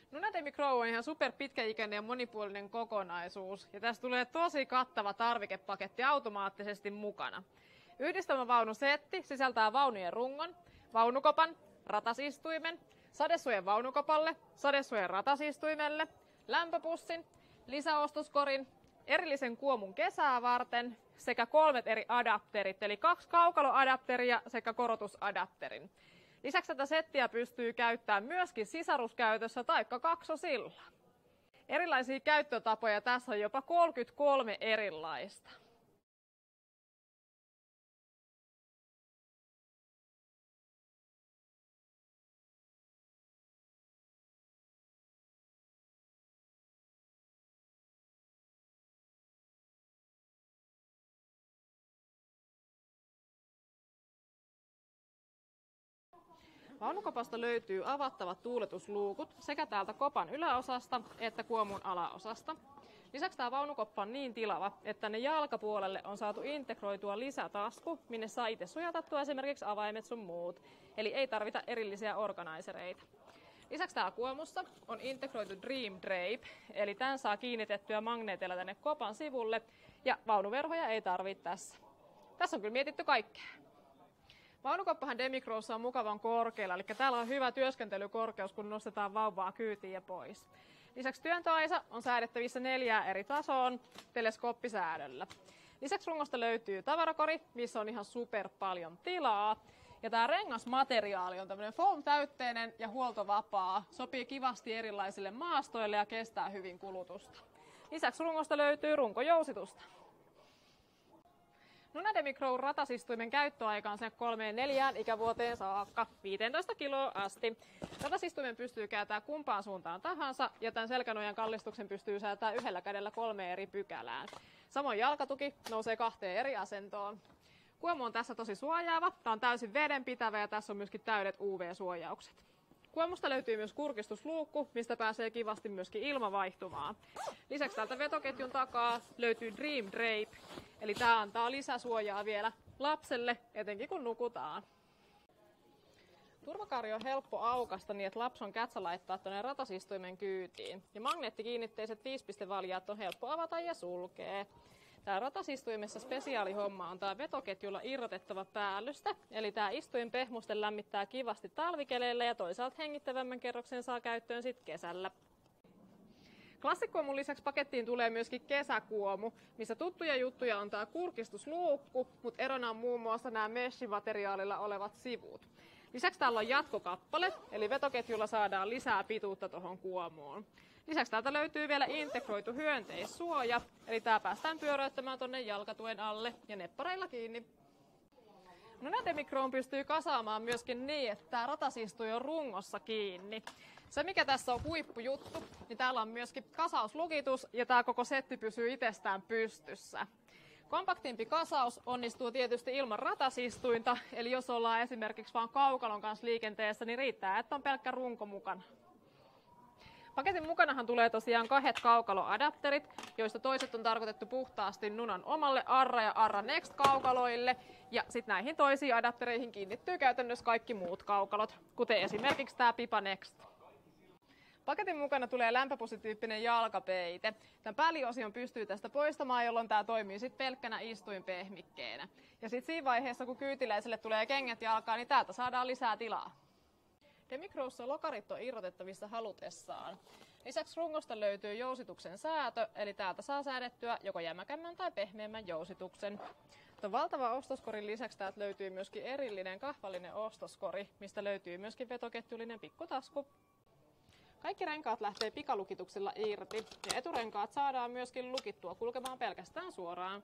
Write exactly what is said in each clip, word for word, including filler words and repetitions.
Nunademi Crow on ihan super pitkäikäinen ja monipuolinen kokonaisuus, ja tässä tulee tosi kattava tarvikepaketti automaattisesti mukana. Yhdistelmävaunusetti sisältää vaunujen rungon, vaunukopan, ratasistuimen, sadesuojan vaunukopalle, sadesuojan ratasistuimelle, lämpöpussin, lisäostoskorin, erillisen kuomun kesää varten sekä kolmet eri adapterit, eli kaksi kaukaloadapteria sekä korotusadapterin. Lisäksi tätä settiä pystyy käyttämään myöskin sisaruskäytössä taikka kaksosilla. Erilaisia käyttötapoja tässä on jopa kolmekymmentäkolme erilaista. Vaunukopasta löytyy avattavat tuuletusluukut sekä täältä kopan yläosasta että kuomun alaosasta. Lisäksi tämä vaunukoppa on niin tilava, että tänne jalkapuolelle on saatu integroitua lisätasku, minne saa itse sujatattua esimerkiksi avaimet sun muut. Eli ei tarvita erillisiä organisereita. Lisäksi täällä kuomussa on integroitu Dream Drape, eli tämän saa kiinnitettyä magneeteilla tänne kopan sivulle ja vaunuverhoja ei tarvitse tässä. Tässä on kyllä mietitty kaikkea. Vaunukoppahan Demicrowssa on mukavan korkealla, eli täällä on hyvä työskentelykorkeus, kun nostetaan vauvaa kyytiin ja pois. Lisäksi työntöaisa on säädettävissä neljään eri tasoon teleskooppisäädöllä. Lisäksi rungosta löytyy tavarakori, missä on ihan super paljon tilaa. Ja tämä rengasmateriaali on tämmöinen foam-täytteinen ja huoltovapaa, sopii kivasti erilaisille maastoille ja kestää hyvin kulutusta. Lisäksi rungosta löytyy runkojousitusta. Nunademi Crow ratasistuimen käyttöaika on sen kolmeen neljään ikävuoteen saakka viisitoista kiloa asti. Ratasistuimen pystyy kääntämään kumpaan suuntaan tahansa ja tämän selkänojan kallistuksen pystyy säätämään yhdellä kädellä kolme eri pykälään. Samoin jalkatuki nousee kahteen eri asentoon. Kuomu on tässä tosi suojaava, tämä on täysin vedenpitävä ja tässä on myöskin täydet U V-suojaukset. Kuomusta löytyy myös kurkistusluukku, mistä pääsee kivasti myöskin ilma vaihtumaan. Lisäksi täältä vetoketjun takaa löytyy Dream Drape, eli tämä antaa lisäsuojaa vielä lapselle, etenkin kun nukutaan. Turvakaari on helppo aukasta niin, että lapsi on kätsä laittaa tuonne ratasistuimen kyytiin. Ja magneettikiinnitteiset viisipistevaljaat on helppo avata ja sulkea. Tää ratasistuimessa spesiaalihomma on tää vetoketjulla irrotettava päällystä, eli tää istuin pehmusten lämmittää kivasti talvikeleillä ja toisaalta hengittävämmän kerroksen saa käyttöön sit kesällä. Klassikkuomun lisäksi pakettiin tulee myöskin kesäkuomu, missä tuttuja juttuja on tää kurkistusluukku, mutta erona on muun muassa nämä mesh-materiaalilla olevat sivut. Lisäksi täällä on jatkokappale, eli vetoketjulla saadaan lisää pituutta tuohon kuomuun. Lisäksi täältä löytyy vielä integroitu hyönteissuoja, eli tää päästään pyöräyttämään tonne jalkatuen alle ja neppareilla kiinni. Nunademi Crow pystyy kasaamaan myöskin niin, että tää ratasistui on rungossa kiinni. Se mikä tässä on huippujuttu, niin täällä on myöskin kasauslukitus ja tää koko setti pysyy itsestään pystyssä. Kompaktimpi kasaus onnistuu tietysti ilman ratasistuinta, eli jos ollaan esimerkiksi vain kaukalon kanssa liikenteessä, niin riittää, että on pelkkä runko mukana. Paketin mukanahan tulee tosiaan kahdet kaukaloadapterit, joista toiset on tarkoitettu puhtaasti Nunan omalle Arra ja Arra Next kaukaloille, ja sitten näihin toisiin adaptereihin kiinnittyy käytännössä kaikki muut kaukalot, kuten esimerkiksi tämä Pipa Next. Paketin mukana tulee lämpöpussityyppinen jalkapeite. Tämän pääliosion pystyy tästä poistamaan, jolloin tämä toimii sitten pelkkänä istuinpehmikkeenä. Ja sitten siinä vaiheessa, kun kyytiläiselle tulee kengät jalkaan, niin täältä saadaan lisää tilaa. Demicrowssa lokarit on irrotettavissa halutessaan. Lisäksi rungosta löytyy jousituksen säätö, eli täältä saa säädettyä joko jämäkämmän tai pehmeämmän jousituksen. Tuon valtavan ostoskorin lisäksi täältä löytyy myöskin erillinen kahvallinen ostoskori, mistä löytyy myöskin vetoketjullinen pikkutasku. Kaikki renkaat lähtee pikalukituksella irti ja eturenkaat saadaan myöskin lukittua kulkemaan pelkästään suoraan.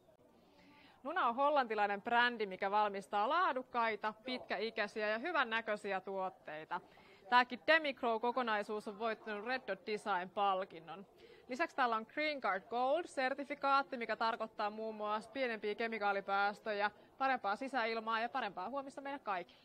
Nuna on hollantilainen brändi, mikä valmistaa laadukkaita, pitkäikäisiä ja hyvän näköisiä tuotteita. Tämäkin Demicrow-kokonaisuus on voittanut Red Dot Design-palkinnon. Lisäksi täällä on Green Card Gold-sertifikaatti, mikä tarkoittaa muun muassa pienempiä kemikaalipäästöjä, parempaa sisäilmaa ja parempaa huomista meille kaikille.